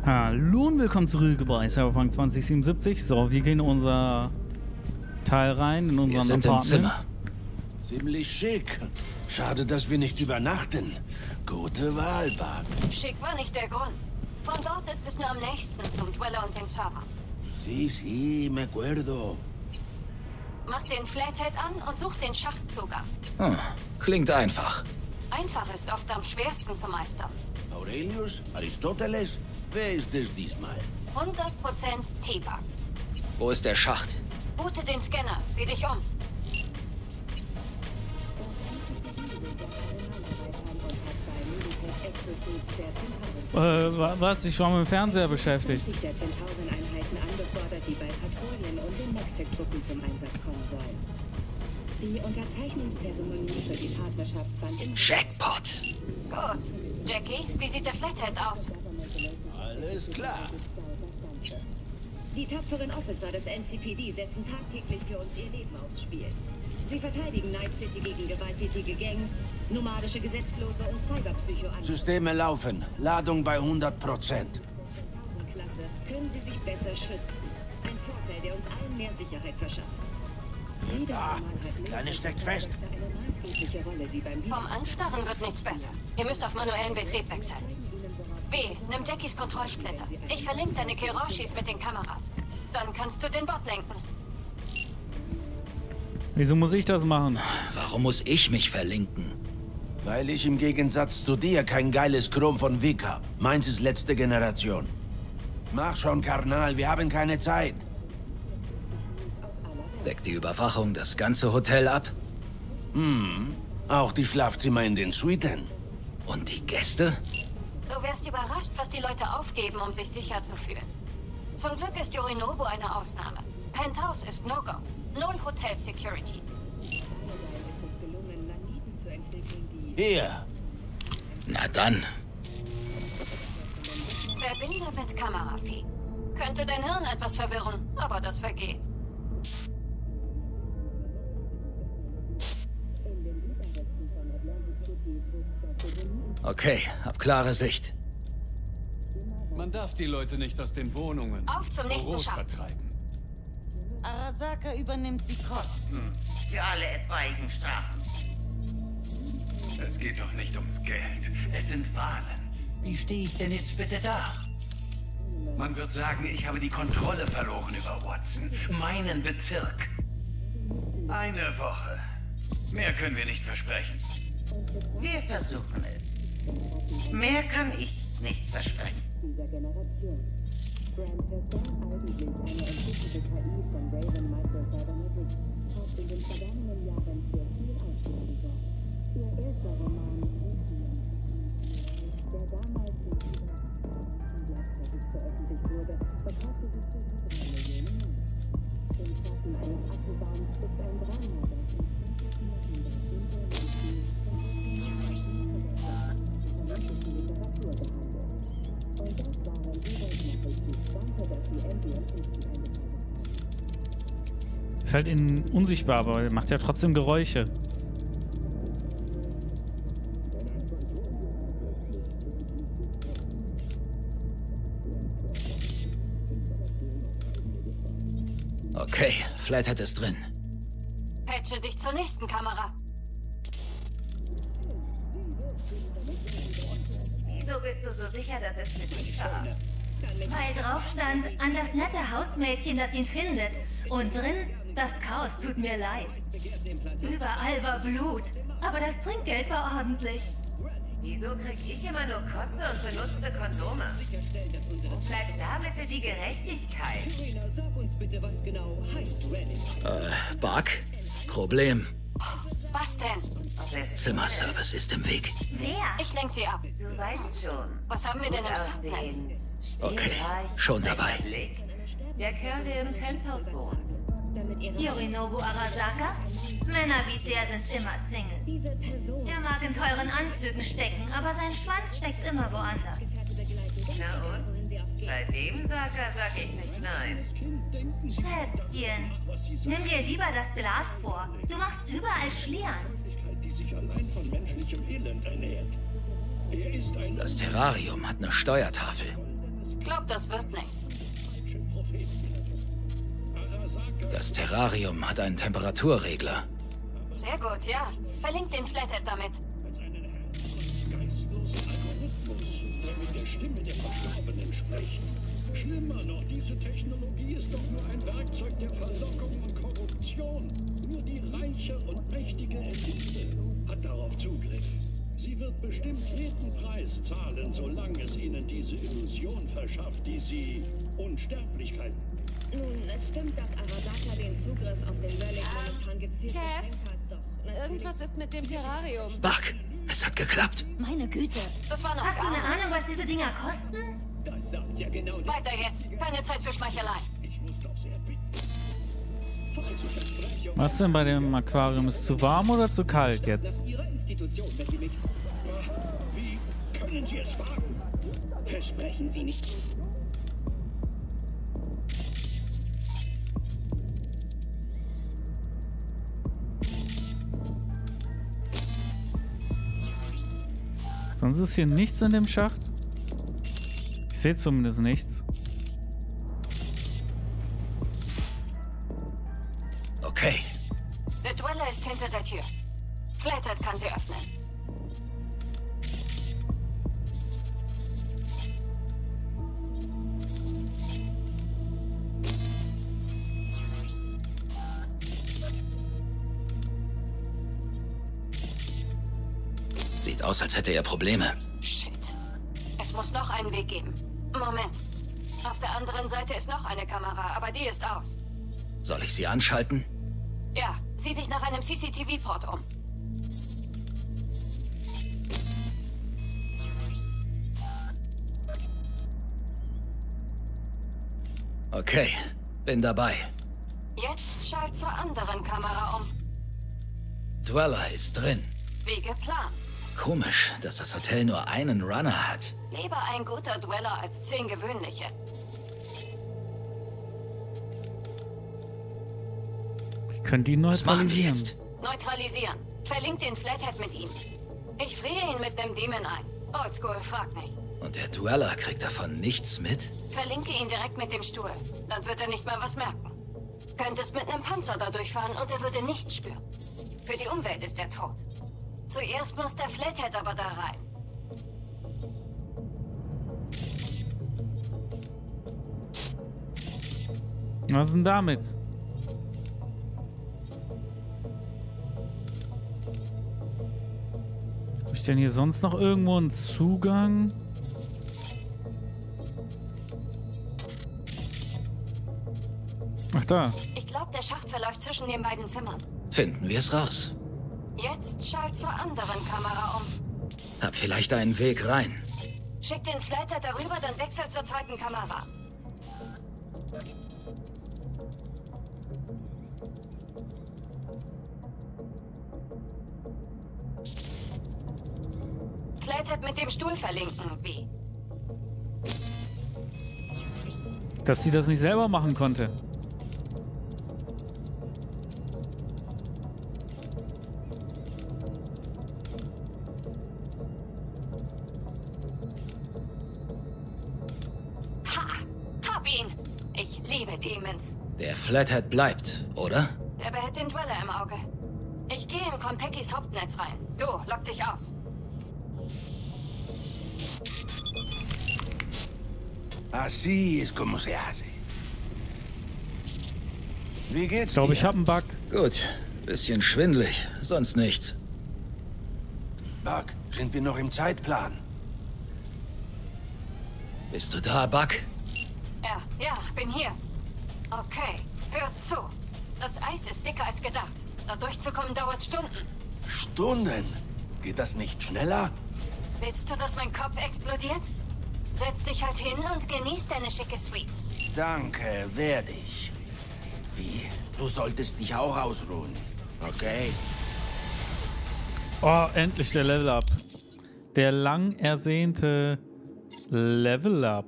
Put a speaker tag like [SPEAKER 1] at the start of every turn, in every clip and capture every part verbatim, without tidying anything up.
[SPEAKER 1] Hallo und willkommen zurück bei Cyberpunk zwanzig siebenundsiebzig. So, wir gehen in unser Teil rein, in unserem
[SPEAKER 2] Wir sind
[SPEAKER 1] Apartment.
[SPEAKER 2] im Zimmer.
[SPEAKER 3] Ziemlich schick. Schade, dass wir nicht übernachten. Gute Wahl, Bug.
[SPEAKER 4] Schick war nicht der Grund. Von dort ist es nur am nächsten zum Dweller und den Server.
[SPEAKER 3] Sí, sí, me acuerdo.
[SPEAKER 4] Mach den Flathead an und such den Schachtzugang.
[SPEAKER 2] Hm, klingt einfach.
[SPEAKER 4] Einfach ist oft am schwersten zu meistern.
[SPEAKER 3] Aurelius? Aristoteles? Wer ist es diesmal?
[SPEAKER 4] hundert Prozent T-Bug.
[SPEAKER 2] Wo ist der Schacht?
[SPEAKER 4] Boote den Scanner. Sieh dich um.
[SPEAKER 1] Äh, wa- was? Ich war mit dem Fernseher beschäftigt.
[SPEAKER 5] der Zentauren-Einheiten angefordert, die bei Patrouillen und den Next-Tech-Truppen zum Einsatz kommen sollen. Die Unterzeichnungszeremonie für die Partnerschaft fand in...
[SPEAKER 2] Jackpot.
[SPEAKER 4] Gut. Jackie, wie sieht der Flathead aus?
[SPEAKER 3] Alles klar.
[SPEAKER 5] Die tapferen Officer des N C P D setzen tagtäglich für uns ihr Leben aufs Spiel. Sie verteidigen Night City gegen gewalttätige Gangs, nomadische Gesetzlose und Cyberpsycho-Angriffe.
[SPEAKER 3] Systeme laufen. Ladung bei hundert Prozent.
[SPEAKER 5] Klasse können sie sich besser schützen. Ein Vorteil, der uns allen mehr Sicherheit verschafft. Jede
[SPEAKER 3] Ah,
[SPEAKER 5] Normalheit
[SPEAKER 3] Kleine
[SPEAKER 5] lebt
[SPEAKER 3] steckt
[SPEAKER 5] und
[SPEAKER 3] fest.
[SPEAKER 5] spielte eine maßgebliche Rolle, sie beim
[SPEAKER 4] Vom Anstarren wird nichts besser. Ihr müsst auf manuellen Betrieb wechseln. B, nimm Jackies Kontrollsplitter. Ich verlinke deine Kiroshis mit den Kameras. Dann kannst du den Bot lenken.
[SPEAKER 1] Wieso muss ich das machen?
[SPEAKER 2] Warum muss ich mich verlinken?
[SPEAKER 3] Weil ich im Gegensatz zu dir kein geiles Chrom von Vic hab. Meins ist letzte Generation. Mach schon, Karnal, wir haben keine Zeit.
[SPEAKER 2] Deckt die Überwachung das ganze Hotel ab?
[SPEAKER 3] Hm, auch die Schlafzimmer in den Suiten.
[SPEAKER 2] Und die Gäste?
[SPEAKER 4] Du wärst überrascht, was die Leute aufgeben, um sich sicher zu fühlen. Zum Glück ist Yorinobu eine Ausnahme. Penthouse ist No-Go. Null Hotel-Security.
[SPEAKER 5] ist es gelungen, Naniten zu entwickeln, die...
[SPEAKER 3] Hier.
[SPEAKER 2] Na dann.
[SPEAKER 4] Verbinde mit Kamerafeed. Könnte dein Hirn etwas verwirren, aber das vergeht.
[SPEAKER 2] Okay, hab klare Sicht.
[SPEAKER 6] Man darf die Leute nicht aus den Wohnungen
[SPEAKER 4] Auf zum nächsten
[SPEAKER 6] Büros
[SPEAKER 4] Schacht.
[SPEAKER 6] vertreiben.
[SPEAKER 7] Arasaka übernimmt die Kosten für alle etwaigen Strafen.
[SPEAKER 8] Es geht doch nicht ums Geld. Es sind Wahlen. Wie stehe ich denn jetzt bitte da? Man wird sagen, ich habe die Kontrolle verloren über Watson. Meinen Bezirk. Eine Woche. Mehr können wir nicht versprechen.
[SPEAKER 7] Wir versuchen es. Mehr kann ich nicht versprechen.
[SPEAKER 5] dieser Generation. Grant Western, eigentlich eine entwickelte K I von Raven Microcybernetics, hat in den vergangenen Jahren für viel Aufsehen gesorgt. Ihr erster Roman, Lithium, der damals in Südafrika gleichzeitig veröffentlicht wurde, verkaufte sich für sieben Millionen Mann. Im Schatten eines Apfelbaums ist ein Drama, das im zwanzigsten Jahrhundert den Bürgerstil von Literatur behandelt. Und das waren die Weltnachrichten. Danke, dass die Ambient nicht eingeschaltet haben.
[SPEAKER 1] Ist halt in unsichtbar, aber er macht ja trotzdem Geräusche.
[SPEAKER 2] Okay, Flathead ist drin.
[SPEAKER 4] Patche dich zur nächsten Kamera.
[SPEAKER 9] Wieso bist du so sicher, dass es für dich war? Weil drauf stand, an das nette Hausmädchen, das ihn findet. Und drin, das Chaos tut mir leid. Überall war Blut, aber das Trinkgeld war ordentlich.
[SPEAKER 7] Wieso krieg ich immer nur Kotze und benutzte Kondome? Wo bleibt da bitte die Gerechtigkeit?
[SPEAKER 2] Äh, Bug? Problem.
[SPEAKER 4] Was denn?
[SPEAKER 7] Ob es
[SPEAKER 2] Zimmerservice ist im Weg.
[SPEAKER 9] Wer?
[SPEAKER 4] Ich lenk sie ab.
[SPEAKER 7] Du weißt schon.
[SPEAKER 4] Was haben wir denn im Subnet?
[SPEAKER 7] Aussehend,
[SPEAKER 2] Okay,
[SPEAKER 7] stilreich,
[SPEAKER 2] schon dabei.
[SPEAKER 7] netter Blick. Der Kerl, der im Penthouse wohnt.
[SPEAKER 5] Damit ihre
[SPEAKER 9] Yorinobu Arasaka? Männer wie der sind immer Single.
[SPEAKER 5] diese Person
[SPEAKER 9] Er mag in teuren Anzügen stecken, aber sein Schwanz steckt immer woanders.
[SPEAKER 7] Na und? Seitdem, Saka, sag ich nicht nein.
[SPEAKER 9] Schätzchen, nimm dir lieber das Glas vor. Du machst überall Schlieren.
[SPEAKER 2] Das Terrarium hat eine Steuertafel.
[SPEAKER 4] Glaub, das wird nichts.
[SPEAKER 2] Das Terrarium hat einen Temperaturregler.
[SPEAKER 4] Sehr gut, ja. Verlink den Flathead damit.
[SPEAKER 10] Mit der Stimme der Verstorbenen sprechen. Schlimmer noch, diese Technologie ist doch nur ein Werkzeug der Verlockung und Korruption. Nur die reiche und mächtige Elite hat darauf Zugriff. Sie wird bestimmt jeden Preis zahlen, solange es ihnen diese Illusion verschafft, die sie Unsterblichkeit.
[SPEAKER 5] Nun, es stimmt, dass Arasaka den Zugriff auf den Relic momentan gezielt
[SPEAKER 11] Cats?
[SPEAKER 5] beschränkt hat, doch
[SPEAKER 11] Irgendwas ist mit dem Terrarium.
[SPEAKER 2] Buck, es hat geklappt.
[SPEAKER 9] Meine Güte.
[SPEAKER 4] Das war noch
[SPEAKER 9] Hast du
[SPEAKER 4] gar
[SPEAKER 9] eine
[SPEAKER 4] nichts.
[SPEAKER 9] Ahnung, was diese Dinger kosten?
[SPEAKER 10] Das sagt ja genau die...
[SPEAKER 4] Weiter jetzt. Keine Zeit für Schmeichelei.
[SPEAKER 10] Ich muss doch sehr bitten. Falls ich verspreche...
[SPEAKER 1] Was denn bei dem Aquarium? Ist es zu warm oder zu kalt jetzt?
[SPEAKER 10] Nach Ihrer Institution, wenn Sie mich... Wie können Sie es wagen? Versprechen Sie nicht...
[SPEAKER 1] Sonst ist hier nichts in dem Schacht. Ich sehe zumindest nichts.
[SPEAKER 2] Okay.
[SPEAKER 4] Der Dweller ist hinter der Tür. Flathead kann sie öffnen.
[SPEAKER 2] Sieht aus, als hätte er Probleme.
[SPEAKER 4] Shit. Es muss noch einen Weg geben. Moment. Auf der anderen Seite ist noch eine Kamera, aber die ist aus.
[SPEAKER 2] Soll ich sie anschalten?
[SPEAKER 4] Ja, sieh dich nach einem C C T V-Port um.
[SPEAKER 2] Okay, bin dabei.
[SPEAKER 4] Jetzt schalt zur anderen Kamera um.
[SPEAKER 2] Dweller ist drin.
[SPEAKER 4] Wie geplant.
[SPEAKER 2] Komisch, dass das Hotel nur einen Runner hat.
[SPEAKER 4] Lieber ein guter Dweller als zehn gewöhnliche.
[SPEAKER 1] Ich könnte ihn
[SPEAKER 2] Was machen wir
[SPEAKER 1] neutralisieren.
[SPEAKER 2] jetzt?
[SPEAKER 4] Neutralisieren. Verlink den Flathead mit ihm. Ich friere ihn mit nem Demon ein. Oldschool, frag nicht.
[SPEAKER 2] Und der Dweller kriegt davon nichts mit?
[SPEAKER 4] Verlinke ihn direkt mit dem Stuhl. Dann wird er nicht mal was merken. Könntest mit einem Panzer da durchfahren und er würde nichts spüren. Für die Umwelt ist er tot. Zuerst muss der Flathead aber da rein.
[SPEAKER 1] Was ist denn damit? Habe ich denn hier sonst noch irgendwo einen Zugang? Ach da.
[SPEAKER 4] Ich glaube, der Schacht verläuft zwischen den beiden Zimmern.
[SPEAKER 2] Finden wir es raus.
[SPEAKER 4] Jetzt schalt zur anderen Kamera um.
[SPEAKER 2] Hab vielleicht einen Weg rein.
[SPEAKER 4] Schick den Flathead darüber, dann wechsel zur zweiten Kamera. Flathead mit dem Stuhl verlinken, wie?
[SPEAKER 1] Dass sie das nicht selber machen konnte.
[SPEAKER 4] Ha! Hab ihn! Ich liebe Demons.
[SPEAKER 2] Der Flathead bleibt, oder?
[SPEAKER 4] Der behält den Dweller im Auge. Ich gehe in Konpekis Hauptnetz rein. Du, lock dich aus.
[SPEAKER 3] Así es como se hace. Wie geht's
[SPEAKER 1] Ich glaube,
[SPEAKER 3] dir?
[SPEAKER 1] ich habe einen Bug.
[SPEAKER 2] Gut, bisschen schwindelig, sonst nichts.
[SPEAKER 3] Buck, sind wir noch im Zeitplan?
[SPEAKER 2] Bist du da, Buck?
[SPEAKER 4] Ja, ja, bin hier. Okay, hört zu. Das Eis ist dicker als gedacht. Da durchzukommen dauert Stunden.
[SPEAKER 3] Stunden? Geht das nicht schneller?
[SPEAKER 4] Willst du, dass mein Kopf explodiert? Setz dich halt hin und genieß deine schicke Suite.
[SPEAKER 3] Danke, werde ich. Wie? Du solltest dich auch ausruhen. Okay?
[SPEAKER 1] Oh, endlich der Level Up. Der lang ersehnte Level Up.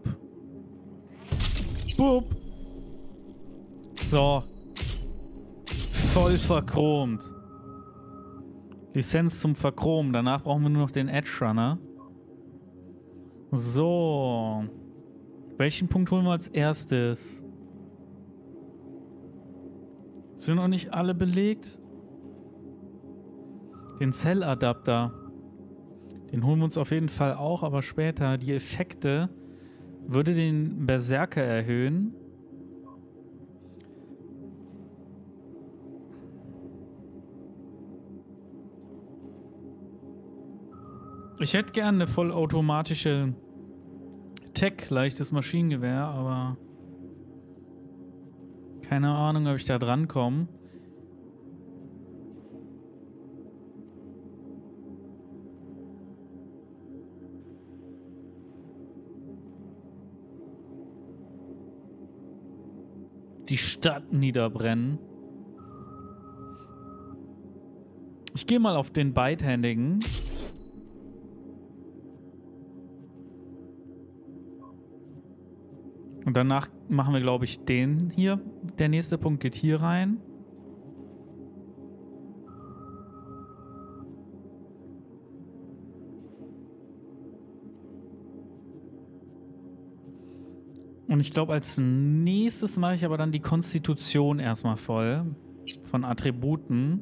[SPEAKER 1] Boop. So. Voll verchromt. Lizenz zum Verchromen. Danach brauchen wir nur noch den Edge Runner. So. Welchen Punkt holen wir als erstes? Sind noch nicht alle belegt? Den Zelladapter. Den holen wir uns auf jeden Fall auch, aber später. Die Effekte würde den Berserker erhöhen. Ich hätte gerne eine vollautomatische Tech, leichtes Maschinengewehr, aber keine Ahnung, ob ich da dran komme. Die Stadt niederbrennen. Ich gehe mal auf den beidhändigen. Und danach machen wir, glaube ich, den hier. Der nächste Punkt geht hier rein. Und ich glaube, als nächstes mache ich aber dann die Konstitution erstmal voll. Von Attributen.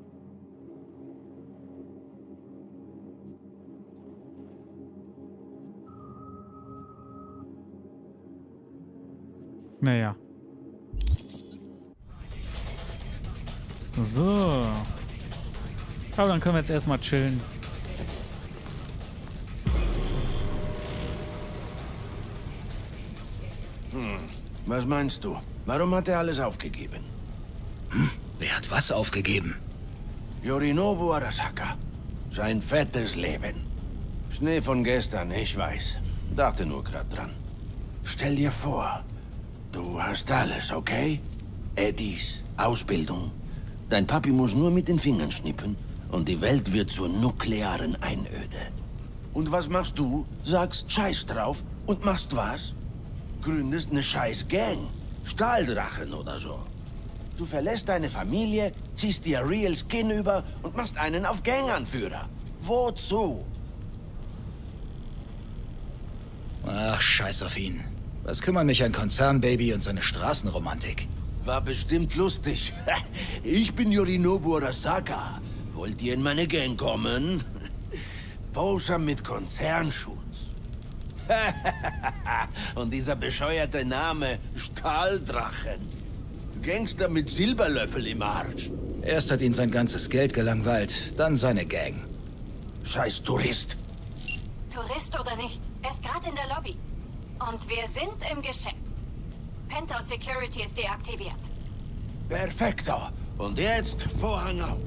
[SPEAKER 1] Naja. So. Aber dann können wir jetzt erstmal chillen.
[SPEAKER 3] Hm. Was meinst du? Warum hat er alles aufgegeben?
[SPEAKER 2] Hm? Wer hat was aufgegeben?
[SPEAKER 3] Yorinobu Arasaka. Sein fettes Leben. Schnee von gestern, ich weiß. Dachte nur gerade dran. Stell dir vor, du hast alles, okay? Eddies, Ausbildung. Dein Papi muss nur mit den Fingern schnippen und die Welt wird zur nuklearen Einöde. Und was machst du? Sagst Scheiß drauf und machst was? Gründest eine scheiß Gang. Stahldrachen oder so. Du verlässt deine Familie, ziehst dir Real Skin über und machst einen auf Ganganführer. Wozu?
[SPEAKER 2] Ach, scheiß auf ihn. Was kümmern mich ein Konzernbaby und seine Straßenromantik?
[SPEAKER 3] War bestimmt lustig. Ich bin Yorinobu Arasaka. Wollt ihr in meine Gang kommen? Poser mit Konzernschutz. Und dieser bescheuerte Name Stahldrachen. Gangster mit Silberlöffel im Arsch.
[SPEAKER 2] Erst hat ihn sein ganzes Geld gelangweilt, dann seine Gang.
[SPEAKER 3] Scheiß Tourist.
[SPEAKER 4] Tourist oder nicht, er ist gerade in der Lobby. Und wir sind im Geschäft. Penthouse Security ist deaktiviert.
[SPEAKER 3] Perfekto. Und jetzt Vorhang auf.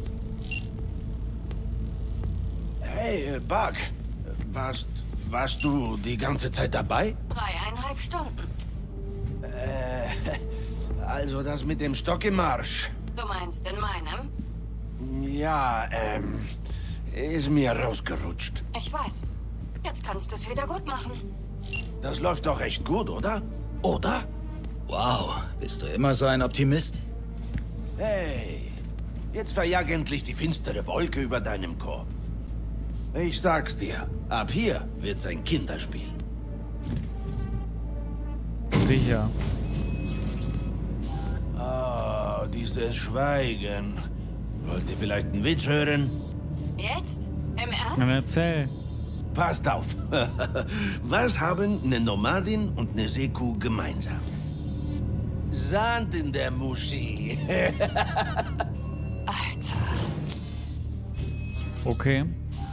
[SPEAKER 3] Hey, Bug. Warst, warst du die ganze Zeit dabei?
[SPEAKER 4] Dreieinhalb Stunden.
[SPEAKER 3] Äh, also das mit dem Stock im Marsch.
[SPEAKER 4] Du meinst in meinem?
[SPEAKER 3] Ja, ähm, ist mir rausgerutscht.
[SPEAKER 4] Ich weiß. Jetzt kannst du es wieder gut machen.
[SPEAKER 3] Das läuft doch echt gut, oder? Oder?
[SPEAKER 2] Wow, bist du immer so ein Optimist?
[SPEAKER 3] Hey, jetzt verjag endlich die finstere Wolke über deinem Kopf. Ich sag's dir, ab hier wird's ein Kinderspiel.
[SPEAKER 1] Sicher.
[SPEAKER 3] Oh, dieses Schweigen. Wollt ihr vielleicht einen Witz hören?
[SPEAKER 4] Jetzt? Im Ernst?
[SPEAKER 1] Dann erzähl.
[SPEAKER 3] Passt auf. Was haben eine Nomadin und eine Seekuh gemeinsam? Sand in der Muschi.
[SPEAKER 4] Alter.
[SPEAKER 1] Okay.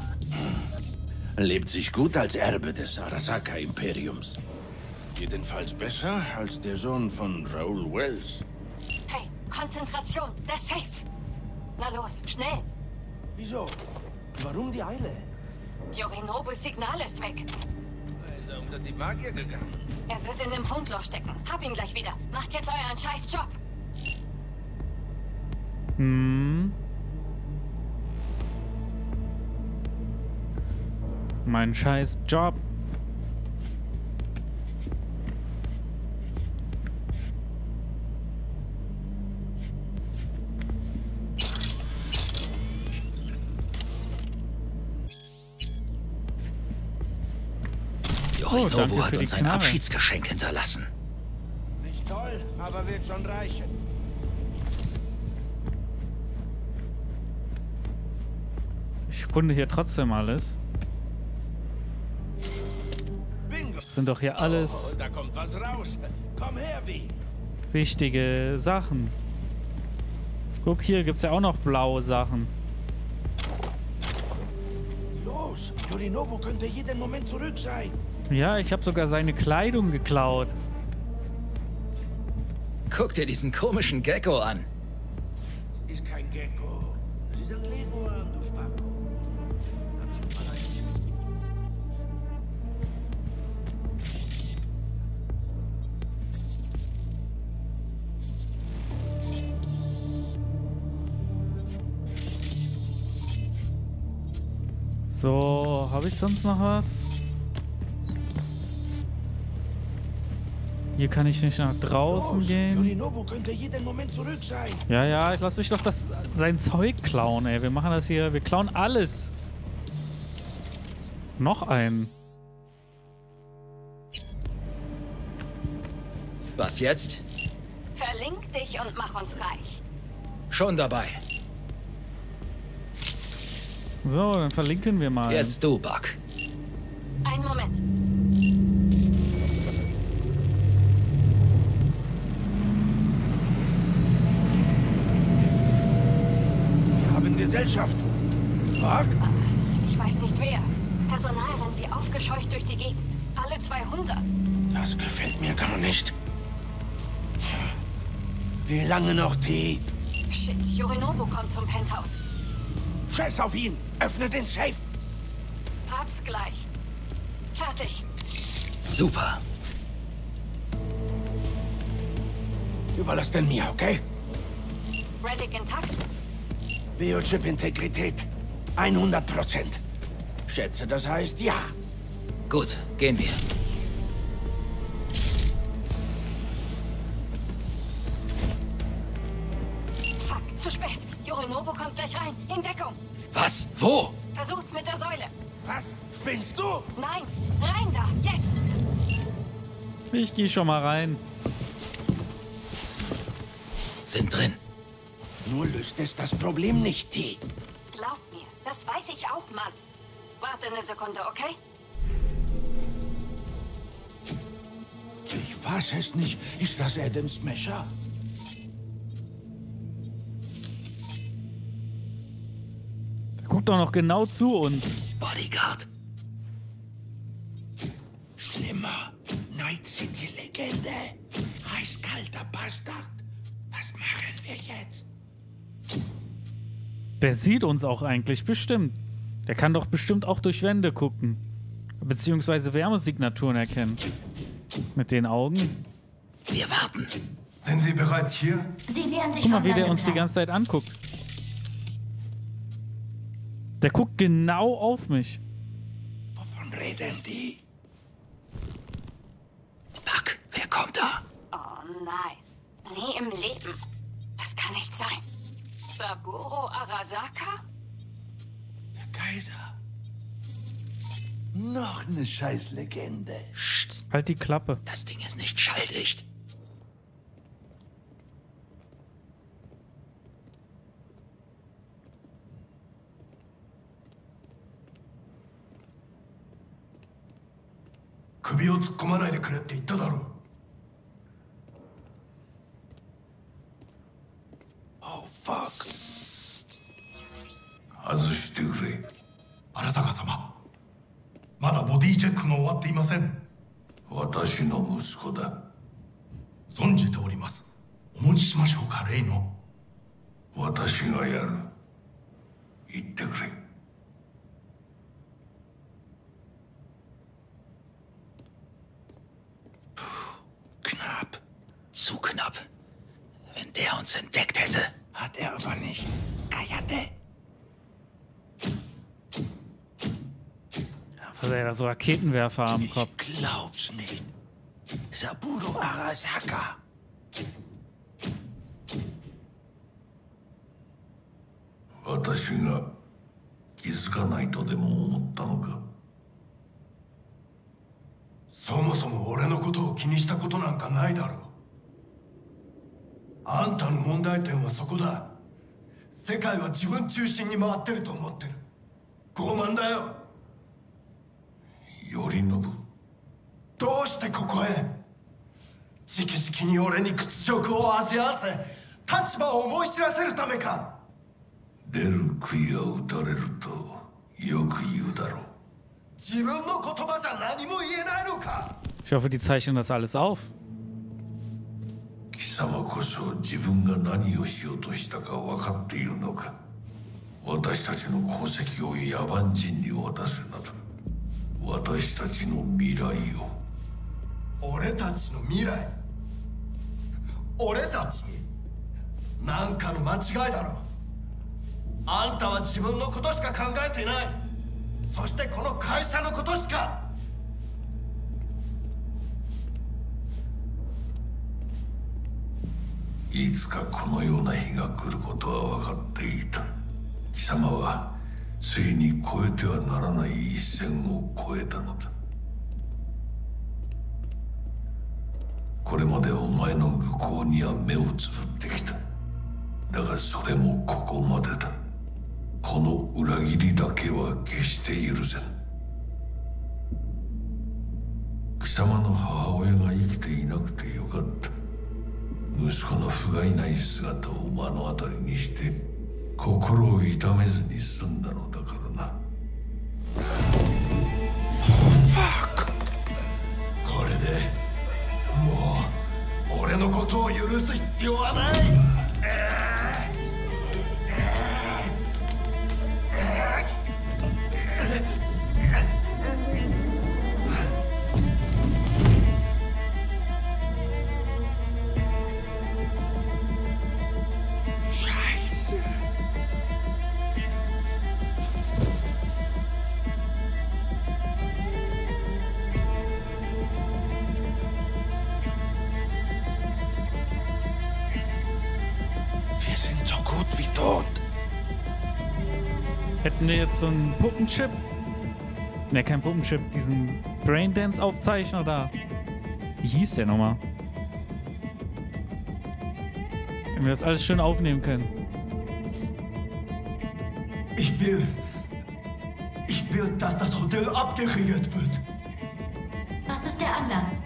[SPEAKER 3] Lebt sich gut als Erbe des Arasaka-Imperiums. Jedenfalls besser als der Sohn von Raoul Wells.
[SPEAKER 4] Hey, Konzentration, der Safe. Na los, schnell.
[SPEAKER 3] Wieso? Warum die Eile?
[SPEAKER 4] Yorinobus Signal ist weg.
[SPEAKER 3] Ist er unter die Magier gegangen?
[SPEAKER 4] Er wird in dem Funkloch stecken. Hab ihn gleich wieder. Macht jetzt euren scheiß Job.
[SPEAKER 1] Hm. Mein scheiß Job. Oh, danke
[SPEAKER 2] Yorinobu
[SPEAKER 1] für
[SPEAKER 2] hat
[SPEAKER 1] die
[SPEAKER 2] uns ein
[SPEAKER 1] Knarre.
[SPEAKER 2] Abschiedsgeschenk hinterlassen.
[SPEAKER 3] Nicht toll, aber wird schon reichen.
[SPEAKER 1] Ich erkunde hier trotzdem alles.
[SPEAKER 3] Bingo.
[SPEAKER 1] Das sind doch hier alles
[SPEAKER 3] Oh, da kommt was raus. Komm her, wie?
[SPEAKER 1] wichtige Sachen. Guck, hier gibt's ja auch noch blaue Sachen.
[SPEAKER 3] Los, Yorinobu könnte jeden Moment zurück sein.
[SPEAKER 1] Ja, ich habe sogar seine Kleidung geklaut.
[SPEAKER 2] Guck dir diesen komischen Gecko an.
[SPEAKER 3] Es ist kein Gecko. Es ist ein Leguan, du Spacko. Hab schon mal einen.
[SPEAKER 1] So, habe ich sonst noch was? Hier kann ich nicht nach draußen
[SPEAKER 3] Los,
[SPEAKER 1] gehen.
[SPEAKER 3] Yorinobu könnte jeden Moment zurück sein.
[SPEAKER 1] Ja, ja, ich lass mich doch das, sein Zeug klauen, ey. Wir machen das hier, wir klauen alles. Noch einen.
[SPEAKER 2] Was jetzt?
[SPEAKER 4] Verlink dich und mach uns reich.
[SPEAKER 2] Schon dabei.
[SPEAKER 1] So, dann verlinken wir mal.
[SPEAKER 2] Jetzt du, Buck.
[SPEAKER 4] Einen Moment.
[SPEAKER 3] Wir haben Gesellschaft. Buck?
[SPEAKER 4] Ich weiß nicht wer. Personal rennt wie aufgescheucht durch die Gegend. Alle zweihundert.
[SPEAKER 3] Das gefällt mir gar nicht. Wie lange noch die...
[SPEAKER 4] Shit, Yorinobu kommt zum Penthouse.
[SPEAKER 3] Scheiß auf ihn! Öffne den Safe!
[SPEAKER 4] Hab's gleich. Fertig.
[SPEAKER 2] Super.
[SPEAKER 3] Überlass den mir, okay?
[SPEAKER 4] Relic intakt?
[SPEAKER 3] Biochip-Integrität. hundert Prozent. Schätze, das heißt ja.
[SPEAKER 2] Gut, gehen wir.
[SPEAKER 4] Fuck, zu spät. Yorinobu kommt gleich rein. In Deckung.
[SPEAKER 2] Was? Wo?
[SPEAKER 4] Versucht's mit der Säule.
[SPEAKER 3] Was? Spinnst du?
[SPEAKER 4] Nein, rein da, jetzt.
[SPEAKER 1] Ich gehe schon mal rein.
[SPEAKER 2] Sind drin.
[SPEAKER 3] Nur löst es das Problem nicht, T.
[SPEAKER 4] Glaub mir, das weiß ich auch, Mann. Warte eine Sekunde, okay?
[SPEAKER 3] Ich fass es nicht. Ist das Adam Smasher?
[SPEAKER 1] Der guckt doch noch genau zu uns.
[SPEAKER 2] Bodyguard.
[SPEAKER 3] Schlimmer. Night City-Legende. Eiskalter Bastard. Was machen wir jetzt?
[SPEAKER 1] Der sieht uns auch eigentlich bestimmt. Der kann doch bestimmt auch durch Wände gucken. Beziehungsweise Wärmesignaturen erkennen. Mit den Augen.
[SPEAKER 2] Wir warten.
[SPEAKER 12] Sind Sie bereits hier?
[SPEAKER 9] Sie werden sich
[SPEAKER 1] Guck mal,
[SPEAKER 9] vom
[SPEAKER 1] wie der uns die
[SPEAKER 9] Landeplatz.
[SPEAKER 1] ganze Zeit anguckt. Der guckt genau auf mich.
[SPEAKER 3] Wovon reden die?
[SPEAKER 2] Buck, wer kommt da?
[SPEAKER 4] Oh nein. Nie im Leben. Das kann nicht sein. Saburo Arasaka?
[SPEAKER 3] Der Kaiser. Noch eine Scheißlegende.
[SPEAKER 2] Psst,
[SPEAKER 1] Halt die Klappe.
[SPEAKER 2] das Ding ist nicht schalldicht.
[SPEAKER 12] Kubiを突っ込まないでくれって言っただろう。
[SPEAKER 3] Oh, fuck.
[SPEAKER 12] 外してくれ。荒坂様。まだボディチェックが終わっていません。私の息子だ。存じております。お持ちしましょうか、レイノ。私がやる。言ってくれ。
[SPEAKER 2] Knapp. Zu knapp. Wenn der uns entdeckt hätte.
[SPEAKER 3] Hat er aber nicht. Kayate.
[SPEAKER 1] Was er da so Raketenwerfer am Kopf.
[SPEAKER 3] Ich glaub's nicht. Saburo Arasaka.
[SPEAKER 12] 私が気づかないとでも思ったのか。 そもそも俺のことを気にしたことなんかないだろう。あんたの問題点はそこだ。世界は自分中心に回ってると思ってる。傲慢だよ。頼信、どうしてここへ？直々に俺に屈辱を味わわせ、立場を思い知らせるためか？出る杭は打たれるとよく言うだろう。自分の言葉じゃ何も言えないのか？
[SPEAKER 1] Ich hoffe, die zeichnen das alles auf.
[SPEAKER 12] 貴様こそ自分が何をしようとしたか分かっているのか？私たちの功績を野蛮人に渡すなど、私たちの未来を。俺たちの未来？俺たち？なんかの間違いだろ。あんたは自分のことしか考えていない。そしてこの会社のことしか。いつかこのような日が来ることは分かっていた。貴様はついに越えてはならない一線を越えたのだ。これまでお前の愚行には目をつぶってきた。だがそれもここまでだ。この裏切りだけは決して許せん。貴様の母親が生きていなくてよかった。息子の不甲斐ない姿を目の当たりにして心を痛めずに済んだのだからな。これでもう俺のことを許す必要はない。
[SPEAKER 1] Hätten wir jetzt so einen Puppenchip, ne, kein Puppenchip, diesen Braindance-Aufzeichner da. Wie hieß der nochmal? Wenn wir das alles schön aufnehmen können.
[SPEAKER 12] Ich will... Ich will, dass das Hotel abgeriegelt wird.
[SPEAKER 9] Was ist der Anlass?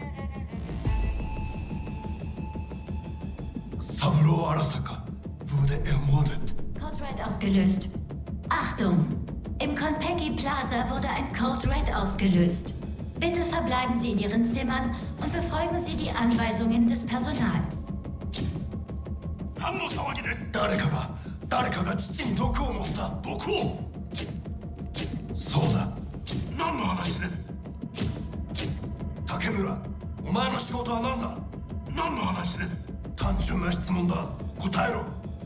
[SPEAKER 12] Saburo Arasaka wurde ermordet.
[SPEAKER 9] Code Red ausgelöst. Achtung! Im Konpeki Plaza wurde ein Code Red ausgelöst. Bitte verbleiben Sie in Ihren Zimmern und befolgen Sie die Anweisungen des Personals.
[SPEAKER 12] 何の騒ぎです？誰かが、誰かが父に毒を持った。毒を？そうだ。何の話です？竹村、お前の仕事は何だ？何の話です？単純な質問だ。答えろ。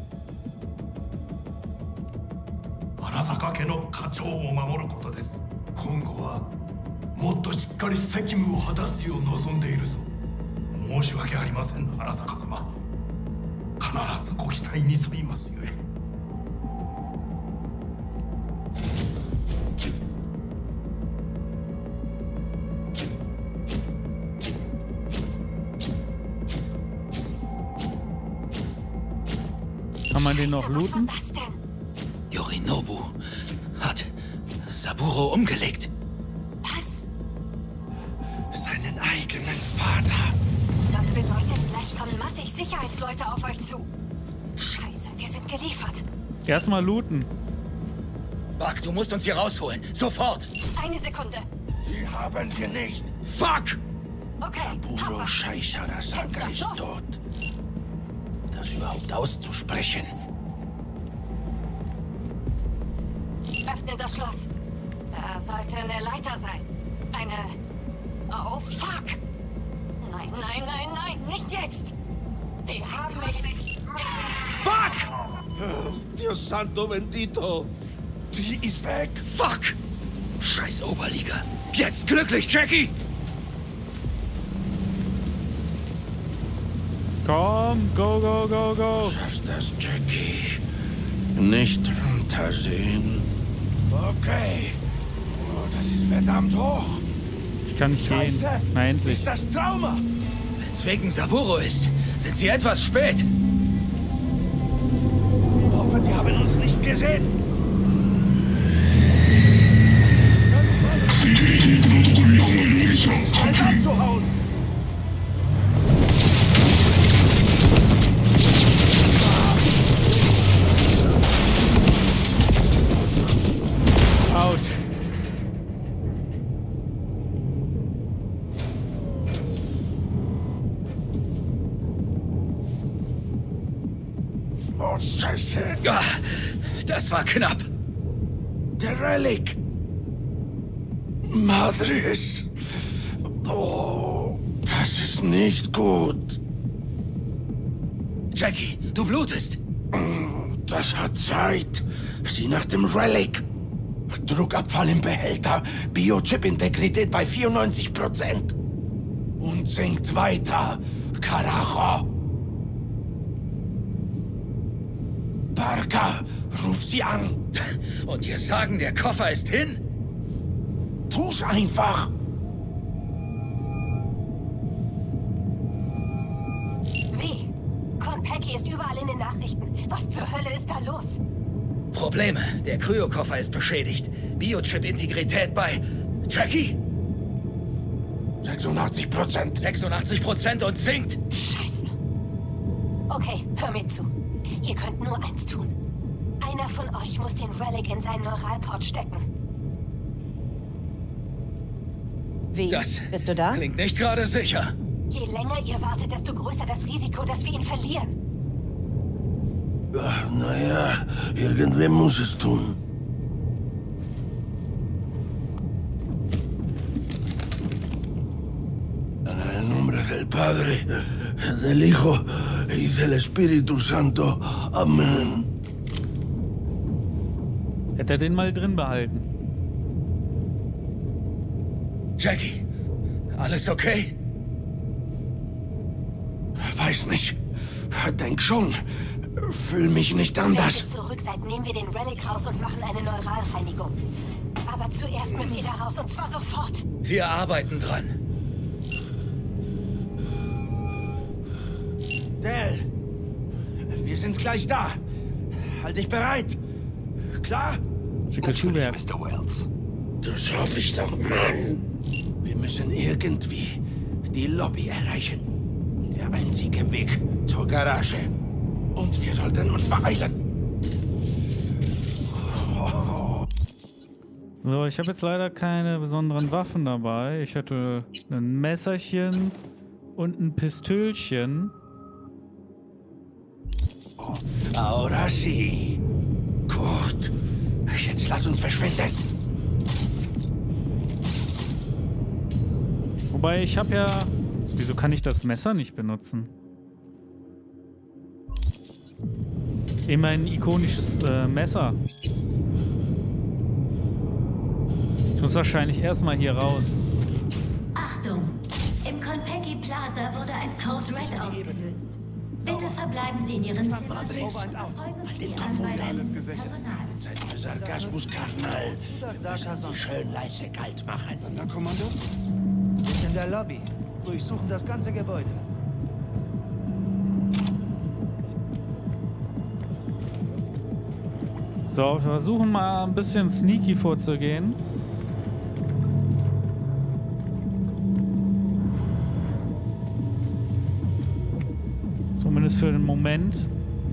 [SPEAKER 12] 荒坂家の家長を守ることです。今後はもっとしっかり責務を果たすよう望んでいるぞ。申し訳ありません、荒坂様。必ずご期待に沿いますゆえ。
[SPEAKER 1] Kann man den noch
[SPEAKER 4] Scheiße, was war
[SPEAKER 1] looten?
[SPEAKER 4] das denn?
[SPEAKER 2] Yorinobu hat Saburo umgelegt.
[SPEAKER 4] Was?
[SPEAKER 12] Seinen eigenen Vater.
[SPEAKER 4] Das bedeutet, gleich kommen massig Sicherheitsleute auf euch zu. Scheiße, wir sind geliefert.
[SPEAKER 1] Erstmal looten.
[SPEAKER 2] Buck, du musst uns hier rausholen. Sofort.
[SPEAKER 4] Eine Sekunde.
[SPEAKER 3] Die haben wir nicht.
[SPEAKER 2] Fuck!
[SPEAKER 4] Okay,
[SPEAKER 3] Saburo
[SPEAKER 4] Papa.
[SPEAKER 3] Scheiß Arasaka
[SPEAKER 4] Fenster,
[SPEAKER 3] ist
[SPEAKER 4] los.
[SPEAKER 3] tot. Das überhaupt auszusprechen.
[SPEAKER 4] Öffne das Schloss. Da sollte eine Leiter sein. Eine... Oh, fuck! Nein, nein, nein, nein, nicht jetzt! Die haben mich...
[SPEAKER 2] Buck!
[SPEAKER 3] Dios santo bendito. Die ist weg.
[SPEAKER 2] Fuck! Scheiß Oberliga. Jetzt glücklich, Jackie!
[SPEAKER 1] Komm, go, go, go, go.
[SPEAKER 3] Schaffst das, Jackie. Nicht runtersehen. Okay. Oh, das ist verdammt hoch.
[SPEAKER 1] Ich kann nicht gehen. Na, endlich.
[SPEAKER 3] Ist das Trauma?
[SPEAKER 2] Wenn's wegen Saburo ist, sind sie etwas spät.
[SPEAKER 3] Ich hoffe, die haben uns nicht gesehen. Halt abzuhauen!
[SPEAKER 1] Autsch.
[SPEAKER 3] Oh, Scheiße!
[SPEAKER 2] Ja, das war knapp.
[SPEAKER 3] Der Relic! Madres! Oh, das ist nicht gut.
[SPEAKER 2] Jackie, du blutest.
[SPEAKER 3] Das hat Zeit. Sieh nach dem Relic. Druckabfall im Behälter. Biochip-Integrität bei vierundneunzig Prozent. Und sinkt weiter. Carajo. Parker, ruf sie an.
[SPEAKER 2] Und ihr sagen, der Koffer ist hin?
[SPEAKER 3] Tu's einfach.
[SPEAKER 4] Wie? Konpeki ist überall in den Nachrichten. Was zur Hölle ist da los?
[SPEAKER 2] Probleme. Der Kryokoffer ist beschädigt. Biochip-Integrität bei... Jackie?
[SPEAKER 3] sechsundachtzig Prozent.
[SPEAKER 2] sechsundachtzig Prozent und sinkt.
[SPEAKER 4] Scheiße. Okay, hör mir zu. Ihr könnt nur eins tun. Einer von euch muss den Relic in seinen Neuralport stecken.
[SPEAKER 11] Wie?
[SPEAKER 2] Das
[SPEAKER 11] Bist du da?
[SPEAKER 2] klingt nicht gerade sicher.
[SPEAKER 4] Je länger ihr wartet, desto größer das Risiko, dass wir ihn verlieren.
[SPEAKER 3] Ach, naja, irgendwer muss es tun. En el nombre del Padre, del Hijo y del Espíritu Santo. Amen.
[SPEAKER 1] Hätte er den mal drin behalten.
[SPEAKER 2] Jackie, alles okay?
[SPEAKER 3] Weiß nicht. Denk schon. Fühl mich nicht
[SPEAKER 4] Wenn
[SPEAKER 3] anders.
[SPEAKER 4] ihr zurück seid, nehmen wir den Relic raus und machen eine Neuralreinigung. Aber zuerst müsst ihr da raus, und zwar sofort.
[SPEAKER 2] Wir arbeiten dran.
[SPEAKER 3] Del, wir sind gleich da. Halt dich bereit. Klar?
[SPEAKER 1] Schickes Schuhwerk.
[SPEAKER 8] Mister Wells.
[SPEAKER 3] Das hoffe ich doch, Mann. Wir müssen irgendwie die Lobby erreichen. Der einzige Weg zur Garage. Und wir sollten uns beeilen.
[SPEAKER 1] So, ich habe jetzt leider keine besonderen Waffen dabei. Ich hätte ein Messerchen und ein Pistölchen.
[SPEAKER 3] Ahora sí. Gut. Jetzt lass uns verschwinden.
[SPEAKER 1] Wobei, ich habe ja... Wieso kann ich das Messer nicht benutzen? Immer ein ikonisches äh, Messer. Ich muss wahrscheinlich erstmal hier raus.
[SPEAKER 9] Achtung! Im Konpeki Plaza wurde ein Code Red ausgelöst. Bitte verbleiben Sie in Ihren Zimmern und verfolgen Sie die Anweisungen des Personals.
[SPEAKER 3] Zeit für Sarkasmus, Karnal. Wir müssen sie schön leise kalt machen.
[SPEAKER 13] Na, Kommando? Wir sind in der Lobby. Durchsuchen das ganze Gebäude.
[SPEAKER 1] So, wir versuchen mal ein bisschen sneaky vorzugehen. Zumindest für den Moment.
[SPEAKER 5] Zu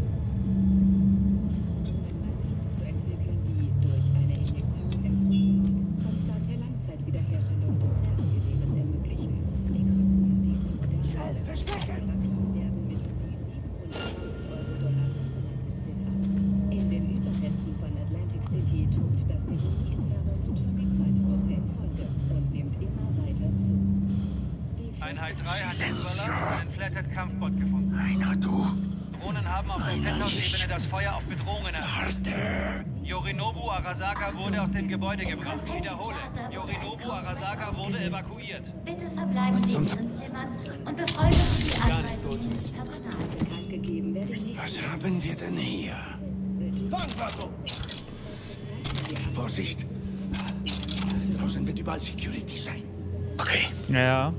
[SPEAKER 5] entwickeln, die durch eine Injektion ins Hirn konstante Langzeitwiederherstellung des Nervengewebes ermöglichen. Die Kosten für diese moderne
[SPEAKER 3] Schnell, versprechen!
[SPEAKER 5] Therapie werden mit um die siebenhunderttausend Euro Dollar beziffert. In den Überresten von Atlantic City tobt das Dämonie-Inferno nun schon die zweite Woche in Folge und nimmt immer weiter zu.
[SPEAKER 14] Einheit drei hat den Solar und einen Flathead-Kampfbot gefunden.
[SPEAKER 3] Einer du.
[SPEAKER 14] Drohnen haben auf der Centaur-Ebene das Feuer auf Bedrohungen eröffnet.
[SPEAKER 3] Warte.
[SPEAKER 14] Yorinobu Arasaka wurde aus dem Gebäude gebracht. Ich wiederhole. Yorinobu Arasaka wurde evakuiert.
[SPEAKER 9] Bitte verbleiben Sie in Ihren Zimmern und befolgen Sie die Anweisungen des Personals.
[SPEAKER 5] Angegeben werde ich nicht.
[SPEAKER 3] Was haben wir denn hier? Fangwaffe! Vorsicht! Draußen wird überall Security sein.
[SPEAKER 2] Okay.
[SPEAKER 1] Ja.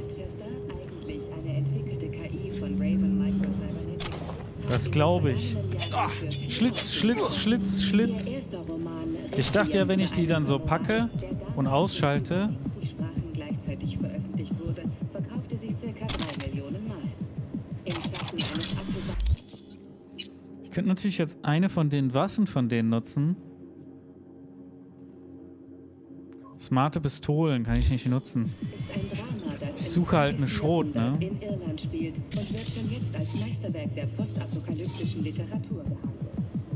[SPEAKER 1] Das glaube ich. Oh, Schlitz, Schlitz, Schlitz, Schlitz. Ich dachte ja, wenn ich die dann so packe und ausschalte. Ich könnte natürlich jetzt eine von den Waffen von denen nutzen. Smarte Pistolen kann ich nicht nutzen. Ich suche halt eine Schrot, ne?
[SPEAKER 5] In Irland spielt und wird schon jetzt als Meisterwerk der postapokalyptischen Literatur behandelt.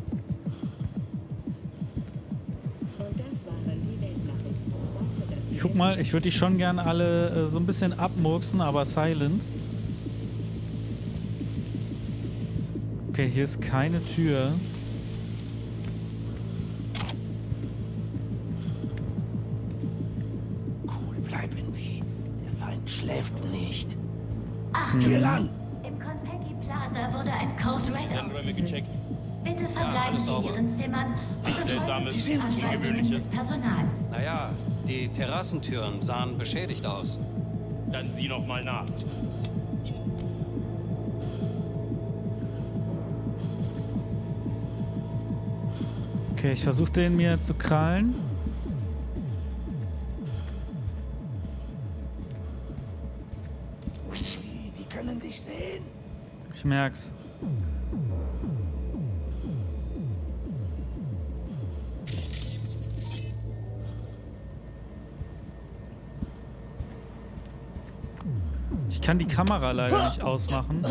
[SPEAKER 5] Und das waren die Weltnachrichten.
[SPEAKER 1] Guck mal, ich würde die schon gerne alle äh, so ein bisschen abmurksen, aber silent. Okay, hier ist keine Tür.
[SPEAKER 3] Schläft nicht.
[SPEAKER 9] Achtung!
[SPEAKER 3] Geh lang!
[SPEAKER 9] Im Konpeki Plaza wurde ein Code Red aufgelöst. Bitte verbleiben
[SPEAKER 15] ja,
[SPEAKER 9] Sie in Ihren Zimmern und befolgen Sie die Anweisungen des Personals.
[SPEAKER 15] Naja, die Terrassentüren sahen beschädigt aus.
[SPEAKER 16] Dann sieh noch mal nach.
[SPEAKER 1] Okay, ich versuche den mir zu krallen.
[SPEAKER 3] Dich sehen.
[SPEAKER 1] Ich merk's. Ich kann die Kamera leider nicht ausmachen.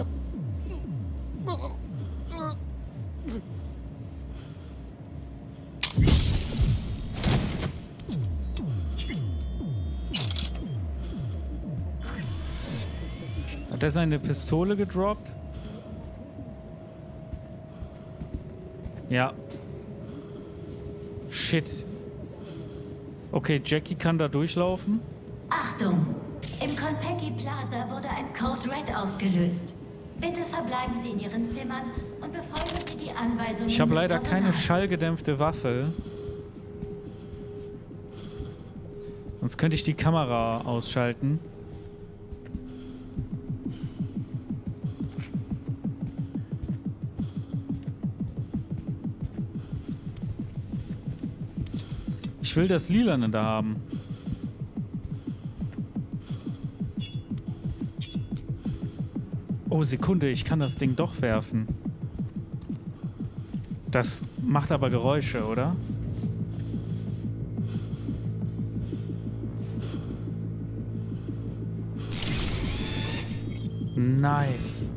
[SPEAKER 1] Hat er seine Pistole gedroppt? Ja. Shit. Okay, Jackie kann da durchlaufen.
[SPEAKER 9] Achtung! Im Konpeki Plaza wurde ein Code Red ausgelöst. Bitte verbleiben Sie in Ihren Zimmern und befolgen Sie die Anweisungen
[SPEAKER 1] Ich habe
[SPEAKER 9] des
[SPEAKER 1] leider
[SPEAKER 9] Personals.
[SPEAKER 1] keine schallgedämpfte Waffe. Sonst könnte ich die Kamera ausschalten. Ich will das Lilane da haben. Oh, Sekunde, ich kann das Ding doch werfen. Das macht aber Geräusche, oder? Nice.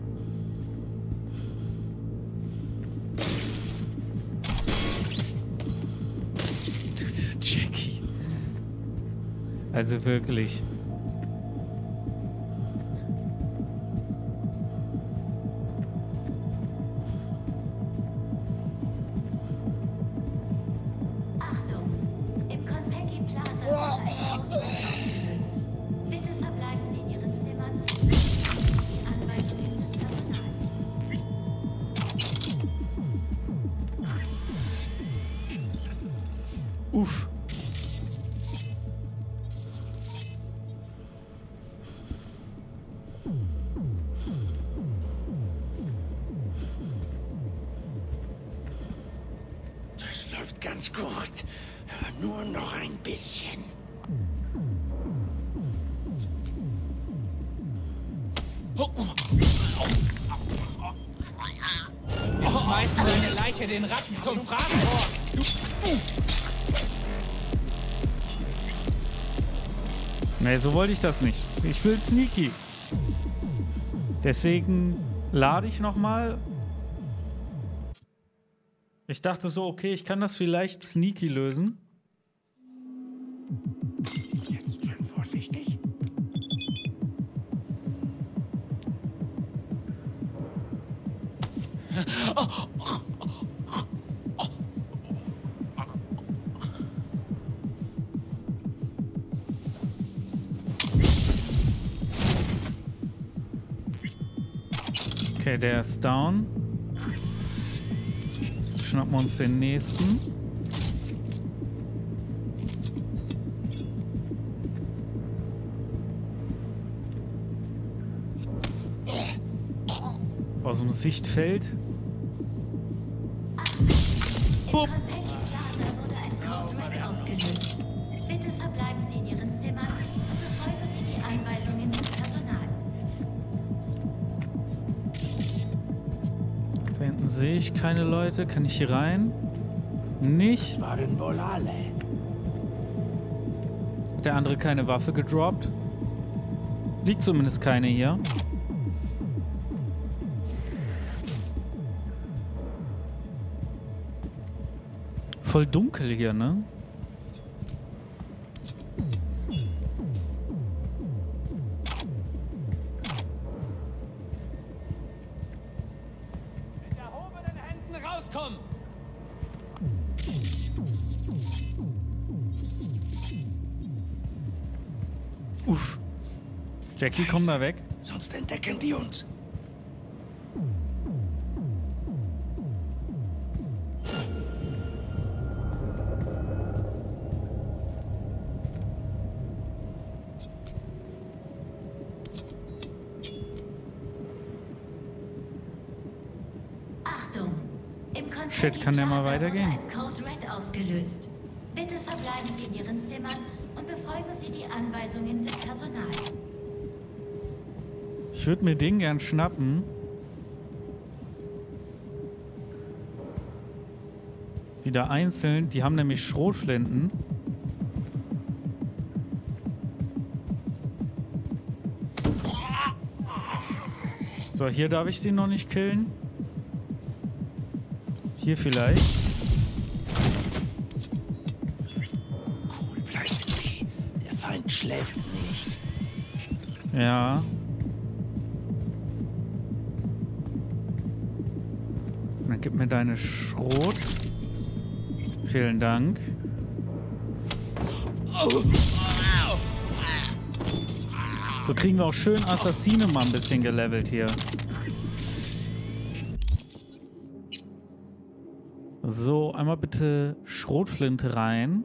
[SPEAKER 1] Jackie. Also wirklich.
[SPEAKER 9] Achtung! Im Konpeki Plaza wurde ein Code Red ausgelöst. Bitte verbleiben Sie in Ihren Zimmern und die Anweisungen des Personals.
[SPEAKER 1] Uff.
[SPEAKER 3] Das läuft ganz gut. Nur noch ein bisschen.
[SPEAKER 14] Wir schmeißen deine Leiche den Ratten zum Fragen vor. Du
[SPEAKER 1] Nee, so wollte ich das nicht. Ich will sneaky. Deswegen lade ich nochmal. Ich dachte so, okay, ich kann das vielleicht sneaky lösen.
[SPEAKER 3] Jetzt schön vorsichtig.
[SPEAKER 1] Okay, der ist down. Schnappen wir uns den nächsten. Aus dem Sichtfeld.
[SPEAKER 9] Im Contact Plaza wurde ein Code Red ausgelöst. Bitte verbleiben Sie in Ihren Zimmern und befolgen Sie die Anweisungen des Personals.
[SPEAKER 1] Da hinten sehe ich keine Leute. Kann ich hier rein? Nicht.
[SPEAKER 3] Das waren wohl alle.
[SPEAKER 1] Hat der andere keine Waffe gedroppt? Liegt zumindest keine hier. Voll dunkel hier, ne?
[SPEAKER 14] Mit erhobenen Händen rauskommen!
[SPEAKER 1] Uff. Jackie, komm da weg.
[SPEAKER 3] Sonst entdecken die uns.
[SPEAKER 9] Achtung! Im Contact
[SPEAKER 1] Shit, kann der mal
[SPEAKER 9] Plaza
[SPEAKER 1] weitergehen?
[SPEAKER 9] wurde ein Code Red ausgelöst. Bitte verbleiben Sie in Ihren Zimmern und befolgen Sie die Anweisungen des Personals.
[SPEAKER 1] Ich würde mir den gern schnappen. Wieder einzeln. Die haben nämlich Schrotflinten. So, hier darf ich den noch nicht killen. Hier vielleicht.
[SPEAKER 3] Cool, bleiben Sie. Der Feind schläft nicht.
[SPEAKER 1] Ja. Dann gib mir deine Schrot. Vielen Dank. So kriegen wir auch schön Assassine mal ein bisschen gelevelt hier. So, einmal bitte Schrotflinte rein.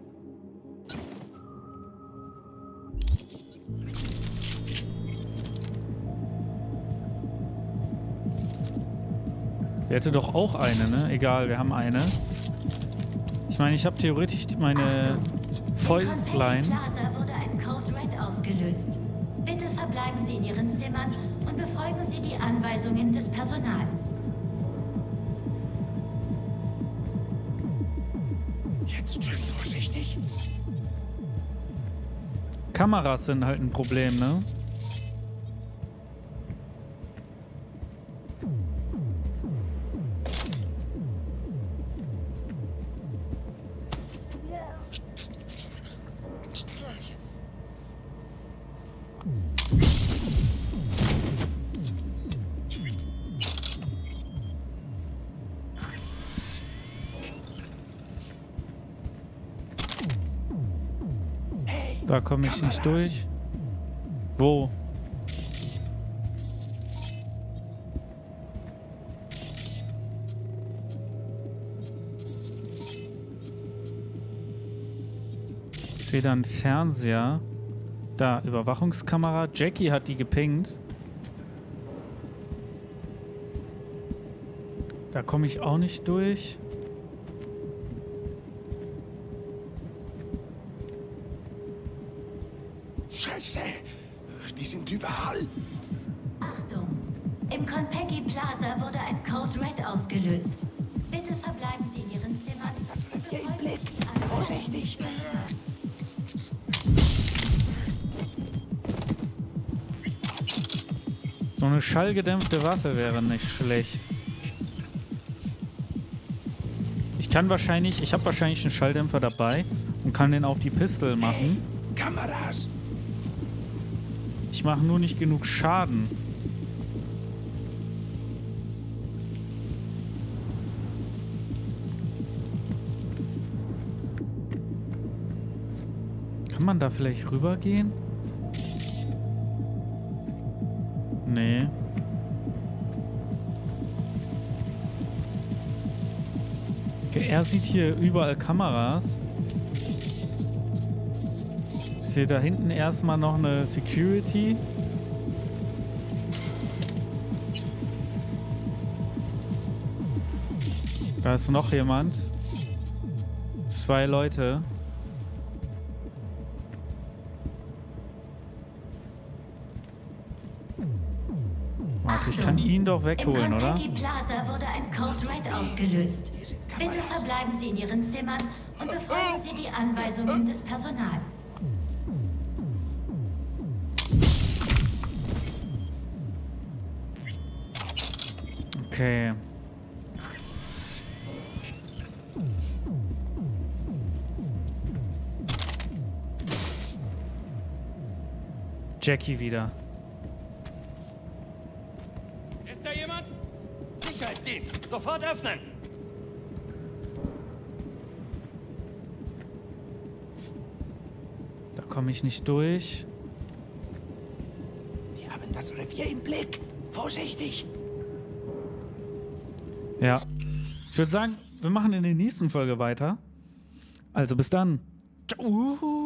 [SPEAKER 1] Der hätte doch auch eine, ne? Egal, wir haben eine. Ich meine, ich habe theoretisch meine Fäustlein.
[SPEAKER 9] Im Contact Plaza wurde ein Code Red ausgelöst. Bitte verbleiben Sie in Ihren Zimmern und befolgen Sie die Anweisungen des Personals.
[SPEAKER 3] Jetzt schön vorsichtig.
[SPEAKER 1] Kameras sind halt ein Problem, ne? Da komme ich nicht durch. Wo? Ich sehe da einen Fernseher. Da, Überwachungskamera. Jackie hat die gepinkt. Da komme ich auch nicht durch.
[SPEAKER 3] Scheiße! Die sind überall!
[SPEAKER 9] Achtung! Im Konpeki Plaza wurde ein Code Red ausgelöst. Bitte verbleiben Sie in Ihren Zimmern.
[SPEAKER 3] Das bleibt hier im Blick. Vorsichtig!
[SPEAKER 1] So eine schallgedämpfte Waffe wäre nicht schlecht. Ich kann wahrscheinlich, ich habe wahrscheinlich einen Schalldämpfer dabei und kann den auf die Pistole machen.
[SPEAKER 3] Kameras!
[SPEAKER 1] Ich mache nur nicht genug Schaden. Kann man da vielleicht rübergehen? Nee. Okay, er sieht hier überall Kameras. Ich sehe da hinten erstmal noch eine Security. Da ist noch jemand. Zwei Leute. Warte, ich kann ihn doch wegholen, oder?
[SPEAKER 9] Im Plaza wurde ein Code Red ausgelöst. Bitte verbleiben Sie in Ihren Zimmern und befolgen Sie die Anweisungen des Personals.
[SPEAKER 1] Okay. Jackie wieder.
[SPEAKER 14] Ist da jemand? Sicherheitsdienst! Sofort öffnen!
[SPEAKER 1] Da komme ich nicht durch.
[SPEAKER 3] Die haben das Revier im Blick. Vorsichtig!
[SPEAKER 1] Ja. Ich würde sagen, wir machen in der nächsten Folge weiter. Also bis dann. Ciao.